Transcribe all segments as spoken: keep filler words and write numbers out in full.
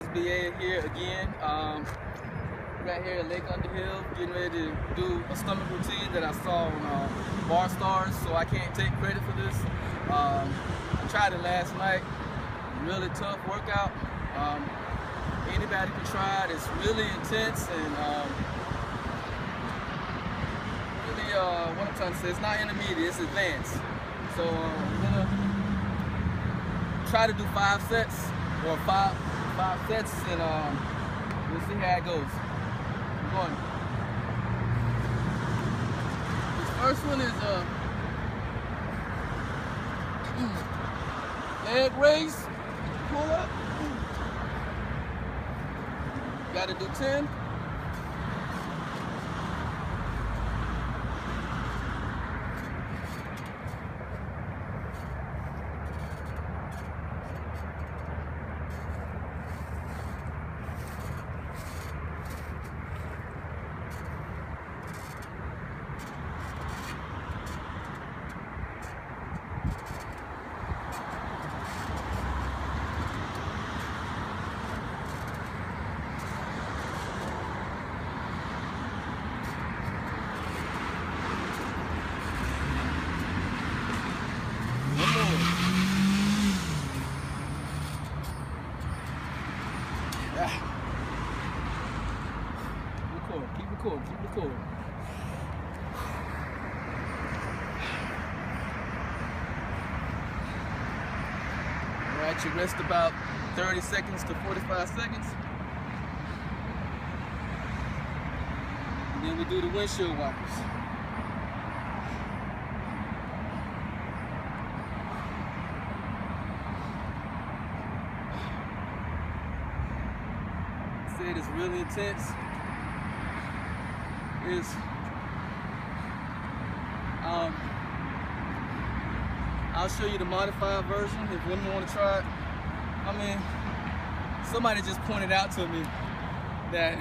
B A here again. Um, right here at Lake Underhill, getting ready to do a stomach routine that I saw on uh, Bar Stars, so I can't take credit for this. Um, I tried it last night, really tough workout. Um, anybody can try it. It's really intense and um, really, uh, what I'm trying to say, it's not intermediate, it's advanced. So uh, I'm gonna try to do five sets or five five sets, and um, we'll see how it goes. I'm going. This first one is uh, leg raise, pull up. Got to do ten. Keep it cool, keep it cool. Alright, you rest about thirty seconds to forty-five seconds. And then we do the windshield wipers. I said it's really intense. Is um, I'll show you the modified version if women want to try it. I mean, somebody just pointed out to me that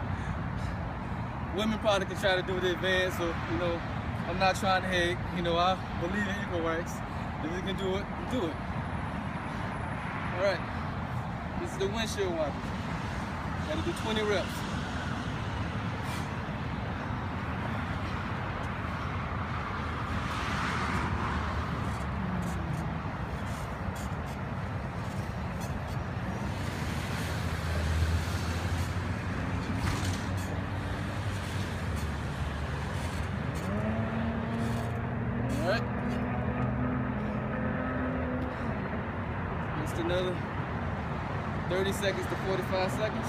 women probably can try to do the advanced, so you know, I'm not trying to hate. You know, I believe in equal rights. If you can do it, do it. All right, this is the windshield wiper. Got to do twenty reps. Just another thirty seconds to forty-five seconds.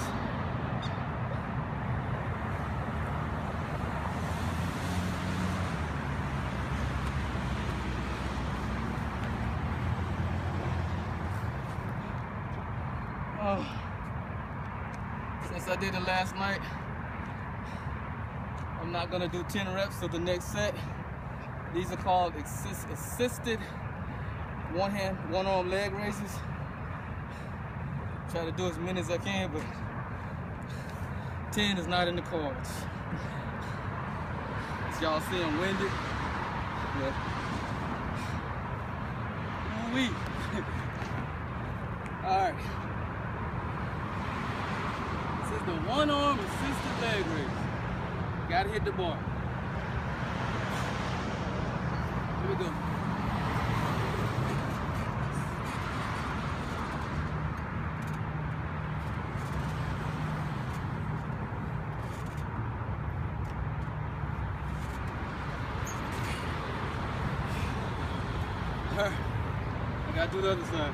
Oh, since I did it last night, I'm not gonna do ten reps of the next set. These are called assist, assisted one hand, one arm leg raises. Try to do as many as I can, but ten is not in the cards. As y'all see, I'm winded. Yeah. Ooh-wee. All right. This is the one arm assisted leg raise. Gotta hit the bar. Here we go. I gotta do the other side.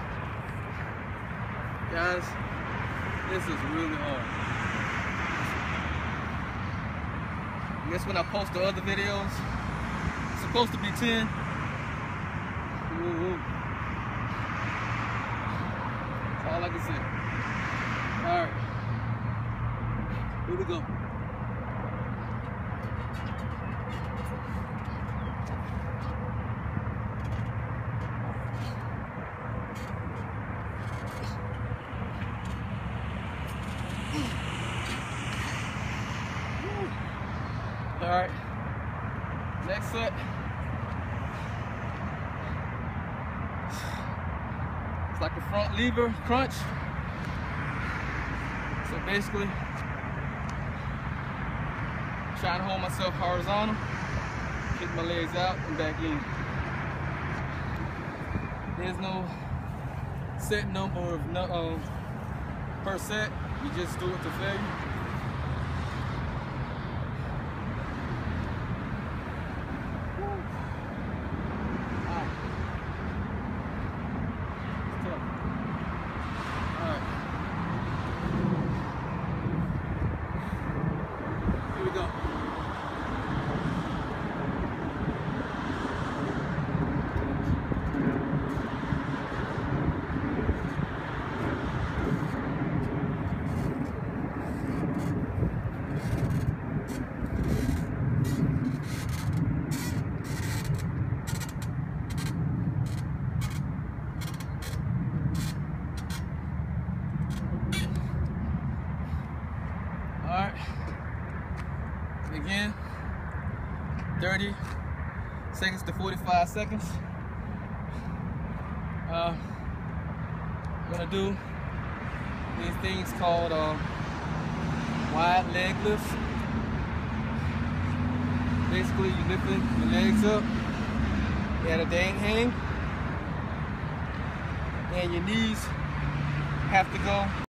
Guys, this is really hard. I guess when I post the other videos, it's supposed to be ten. Ooh, that's all I can say. Alright. Here we go. All right, next set. It's like a front lever crunch. So basically, trying to hold myself horizontal, kick my legs out and back in. There's no set number of no, um, per set. You just do it to failure. Alright, again, thirty seconds to forty-five seconds. Uh, I'm gonna do these things called uh, wide leg lifts. Basically, you lifting your legs up at a dang hang, and your knees have to go